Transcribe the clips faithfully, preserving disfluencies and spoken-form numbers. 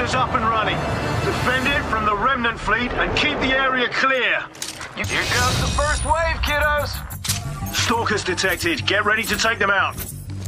shielder's up and running. Defend it from the remnant fleet and keep the area clear. Here comes the first wave, kiddos. Stalkers detected. Get ready to take them out.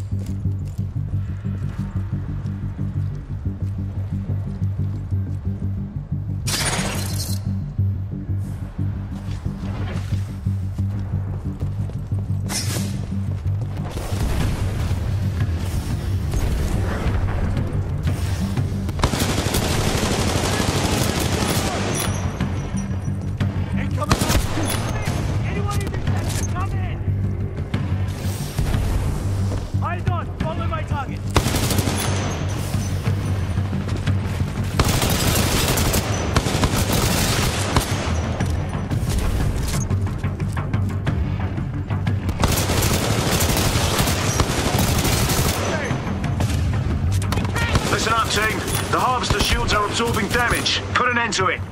Listen up, team. The harvester shields are absorbing damage. Put an end to it.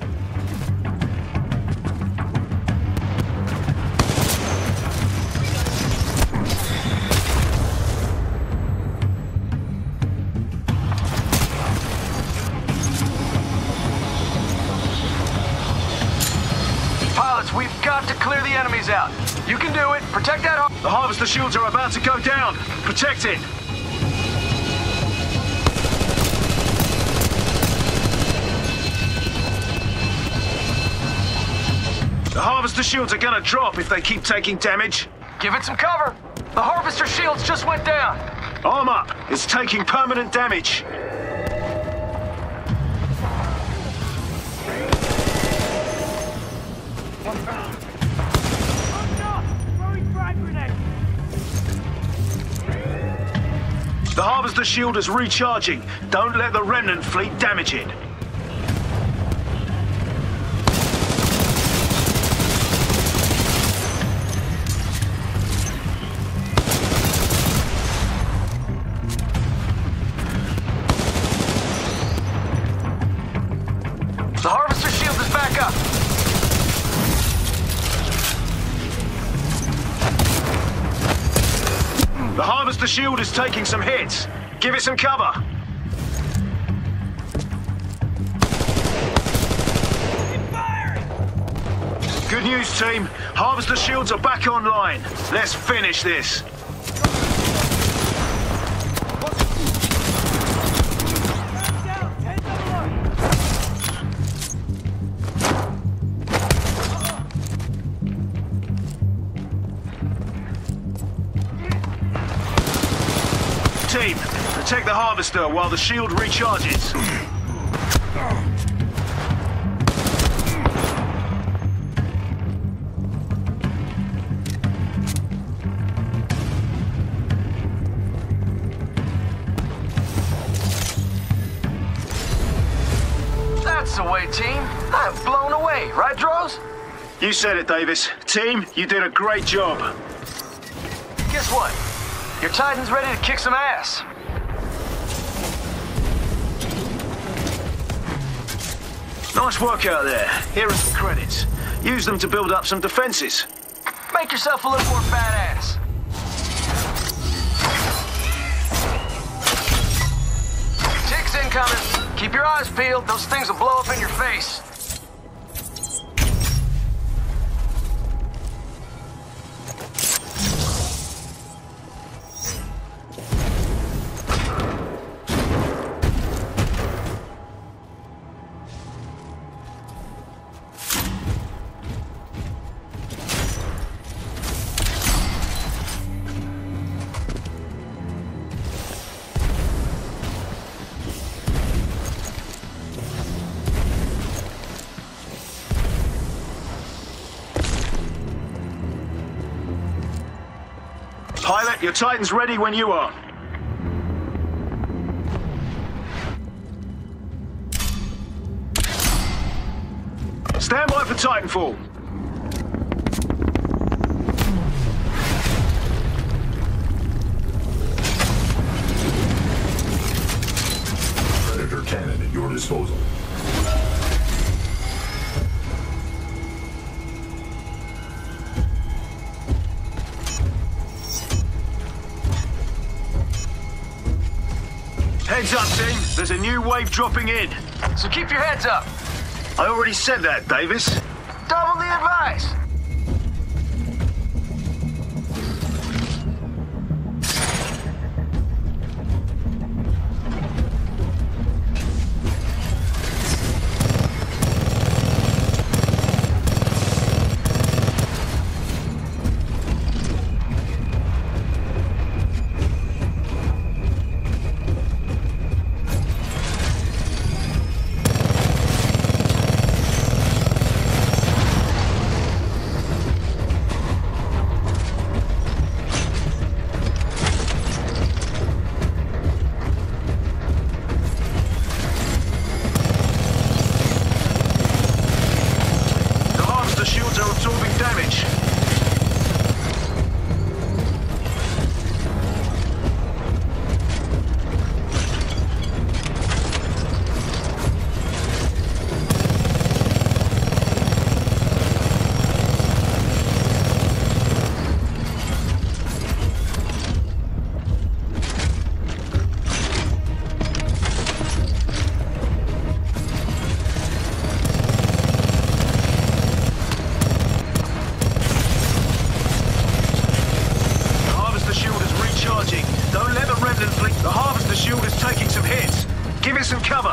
Pilots, we've got to clear the enemies out. You can do it. Protect that har- The harvester shields are about to go down. Protect it. The harvester shields are gonna drop if they keep taking damage. Give it some cover. The harvester shields just went down. Arm up. It's taking permanent damage. The harvester shield is recharging. Don't let the remnant fleet damage it. The harvester shield is back up. The harvester shield is taking some hits. Give it some cover. Good news, team. Harvester shields are back online. Let's finish this. Team, protect the harvester while the shield recharges. That's the way, team. I'm blown away, right, Droz? You said it, Davis. Team, you did a great job. Guess what? Your Titan's ready to kick some ass. Nice work out there. Here are some credits. Use them to build up some defenses. Make yourself a little more badass. Ticks incoming. Keep your eyes peeled. Those things will blow up in your face. Pilot, your Titan's ready when you are. Stand by for Titanfall. Predator cannon at your disposal. Heads up, team. There's a new wave dropping in. so keep your heads up. I already said that, Davis. Double the advice. Some cover.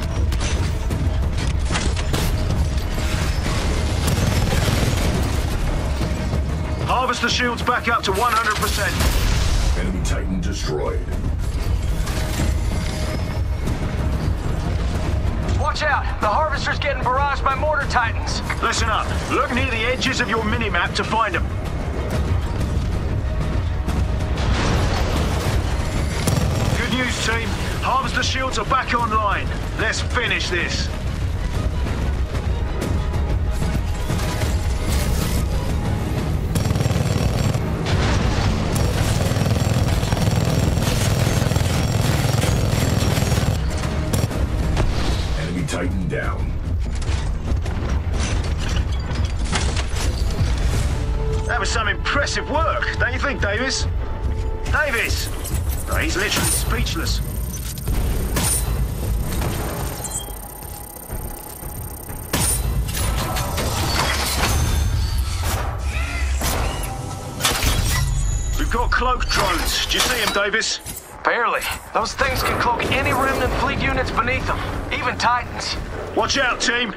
Harvester shields back up to one hundred percent. Enemy Titan destroyed. Watch out! The Harvester's getting barraged by mortar titans. Listen up. Look near the edges of your minimap to find them. Good news, team. Harvester shields are back online. Let's finish this. Enemy Titan down. That was some impressive work, don't you think, Davis? Davis! Oh, he's literally speechless. We've got cloak drones. Do you see them, Davis? Barely. Those things can cloak any remnant fleet units beneath them, even Titans. Watch out, team.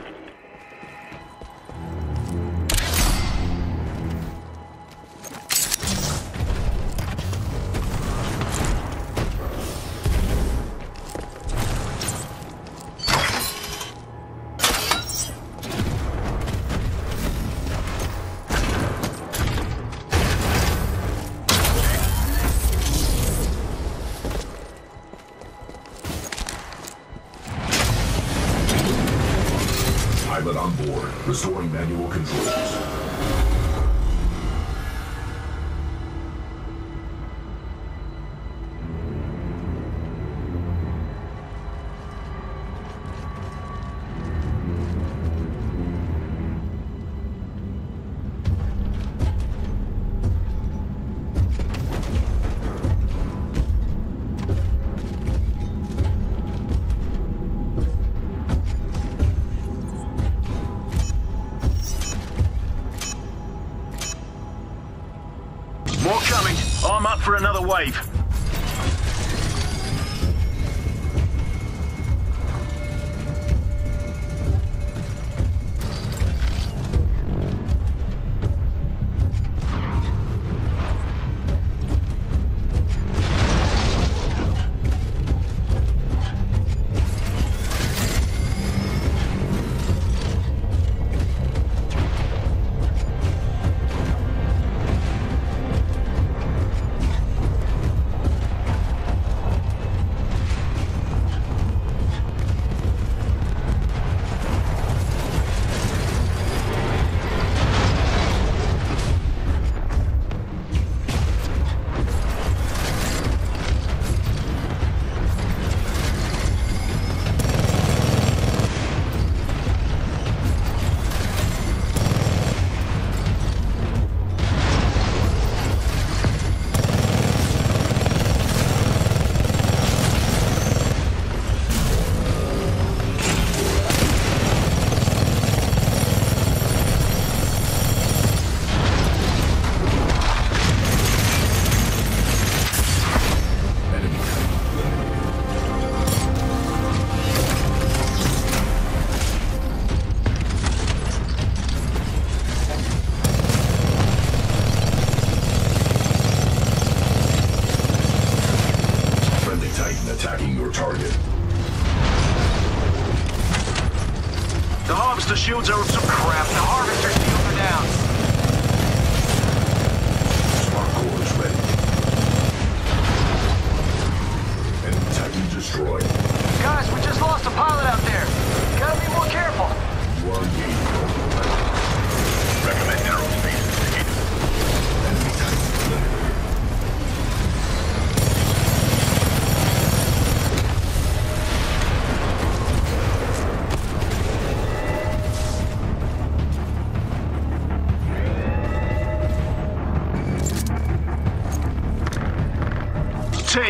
Pilot on board, restoring manual controls. More coming. I'm up for another wave.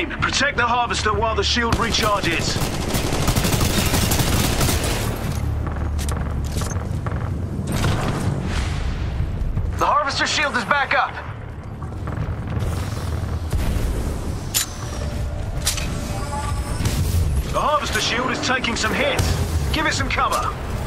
team. Protect the harvester while the shield recharges. The harvester shield is back up. The harvester shield is taking some hits. Give it some cover.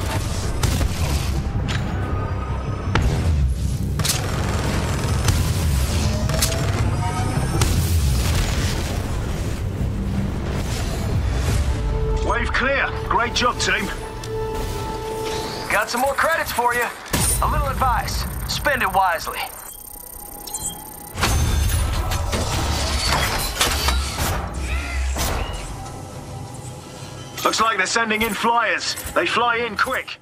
Wave clear. Great job, team. Got some more credits for you. A little advice. Spend it wisely. Looks like they're sending in flyers. They fly in quick.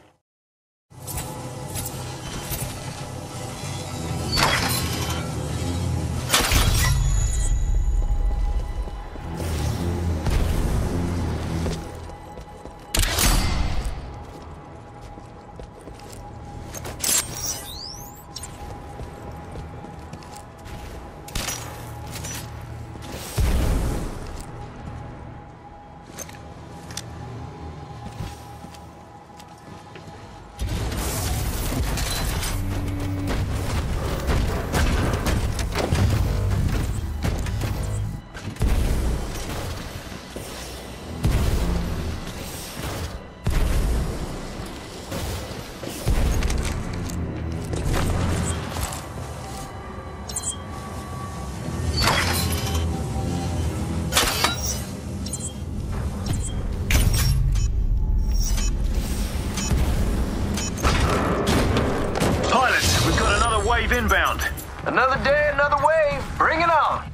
Inbound. Another day, another wave. Bring it on.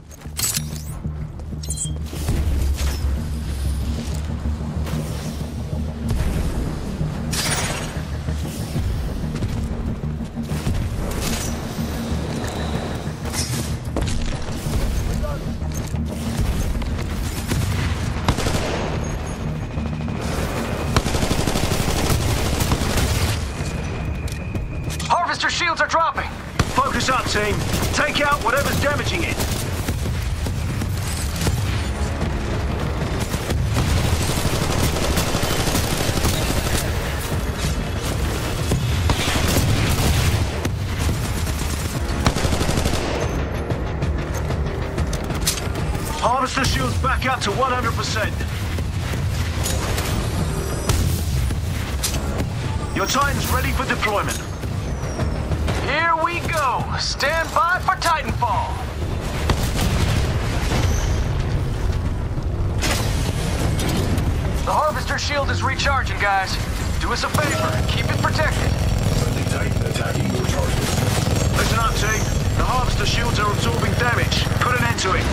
Harvester shields are dropping. Focus up, team. Take out whatever's damaging it. Harvester shields back up to one hundred percent. Your Titan's ready for deployment. Here we go. Stand by for Titanfall. The harvester shield is recharging, guys. Do us a favor. Keep it protected. Friendly Titan attacking your target. Listen up, team. The harvester shields are absorbing damage. Put an end to it.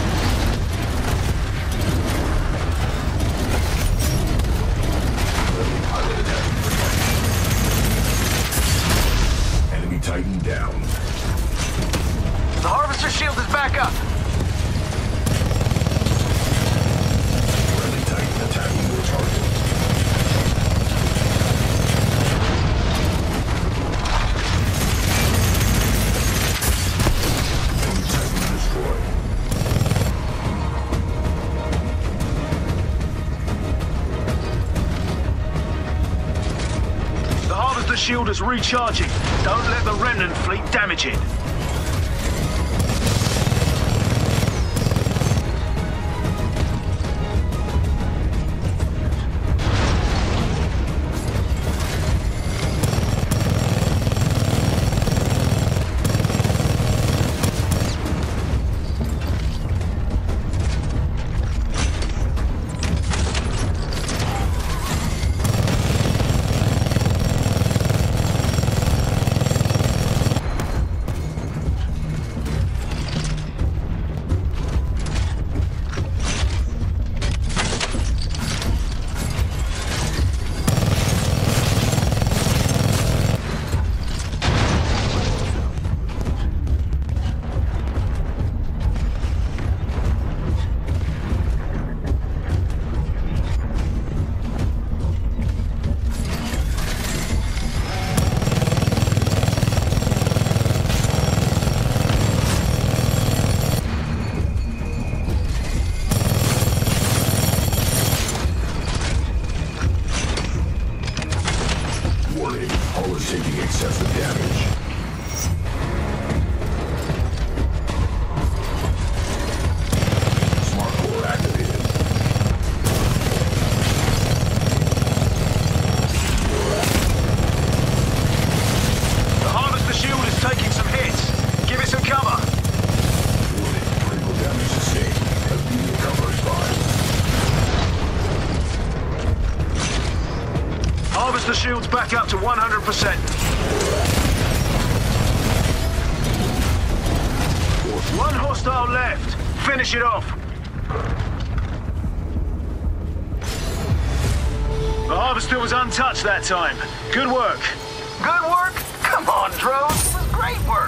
Friendly pilot attacking your target. Enemy Titan down. The harvester shield is back up. Friendly Titan attacking your target. Enemy Titan destroyed. The harvester shield is recharging. Don't let the remnant fleet damage it. shields back up to one hundred percent. One hostile left. Finish it off. The harvester was untouched that time. Good work. Good work? Come on, Drones. It was great work.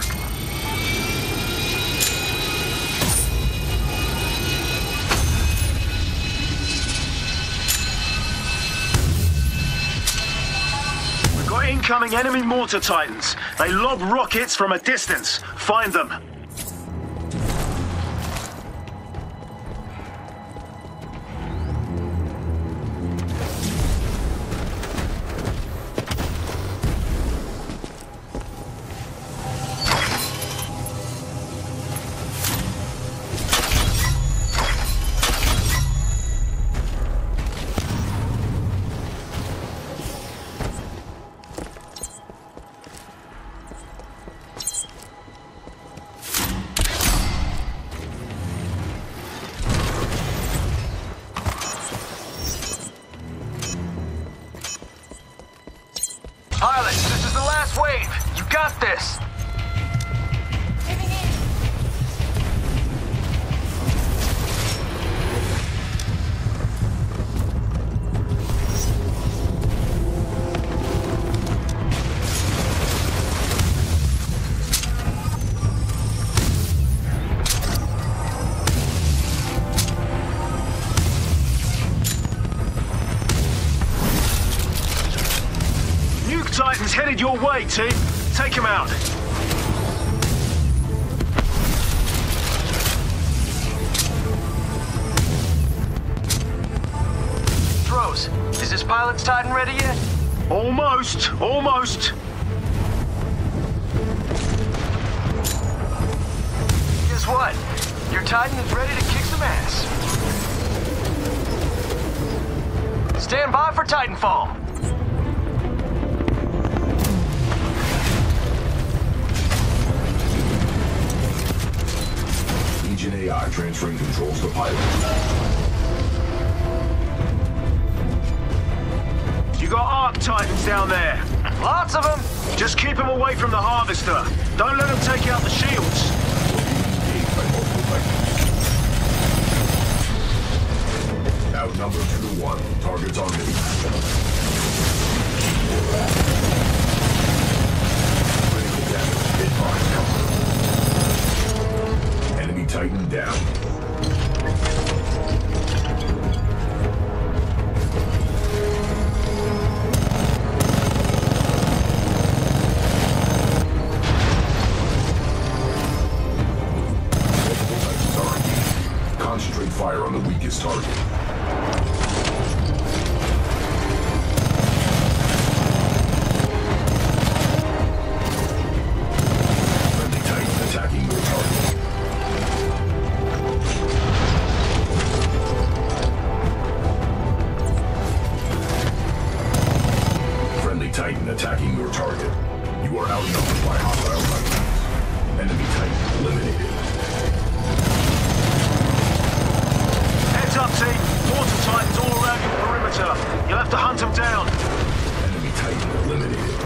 We've got incoming enemy mortar titans. They lob rockets from a distance. Find them. Pilots, this is the last wave. You got this. Titans headed your way, team. Take him out. Throws, is this pilot's Titan ready yet? Almost, almost. Guess what? Your Titan is ready to kick some ass. Stand by for Titanfall. A I transferring controls to pilot. You got Arc Titans down there. Lots of them. Just keep them away from the harvester. Don't let them take out the shields. Outnumbered two to one. Targets on me. Critical damage. Advise cover. Enemy Titan down. Concentrate fire on the weakest target. Friendly Titan attacking your target. Titan attacking your target. You are outnumbered by hostile Titans. Enemy Titan eliminated. Heads up, team. Mortar Titans all around your perimeter. You'll have to hunt them down. Enemy Titan eliminated.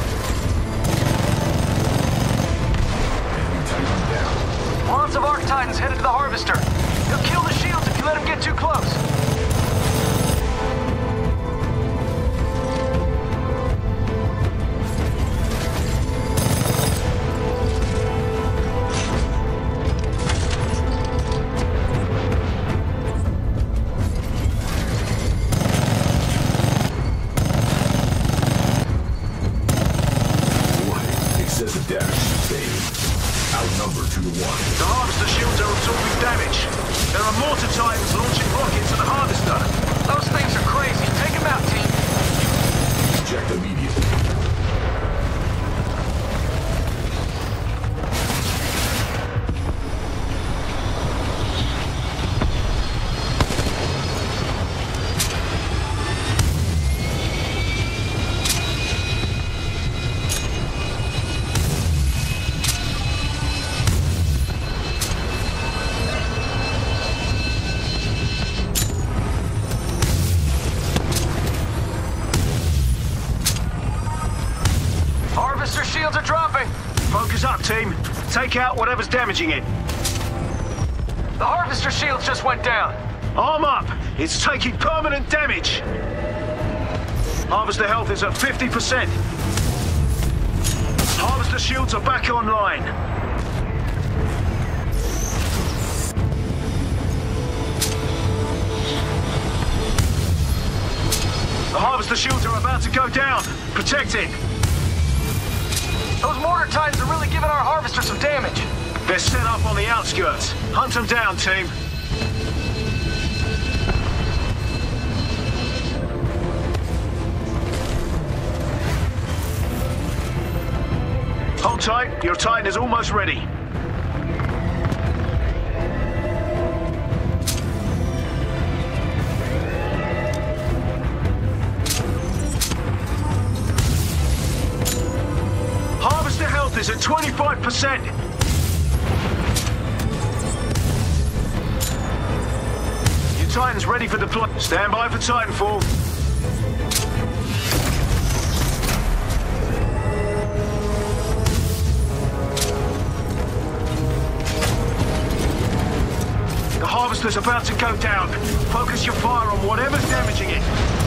Enemy Titan down. Lots of Arc Titans headed to the harvester. He'll kill the shields if you let him get too close. Outnumbered two to one. The harvester shields are absorbing damage. There are mortar titans launching rockets at the harvester. Those things are crazy. Take them out, team. Eject immediately. Take out whatever's damaging it. The harvester shields just went down. Arm up! It's taking permanent damage! Harvester health is at fifty percent. Harvester shields are back online. The harvester shields are about to go down. Protect it. Those mortar titans are really giving our harvester some damage. They're set up on the outskirts. Hunt them down, team. Hold tight. Your Titan is almost ready. Harvester health is at twenty-five percent. Your Titan's ready for deployment. Stand by for Titanfall. The harvester's about to go down. Focus your fire on whatever's damaging it.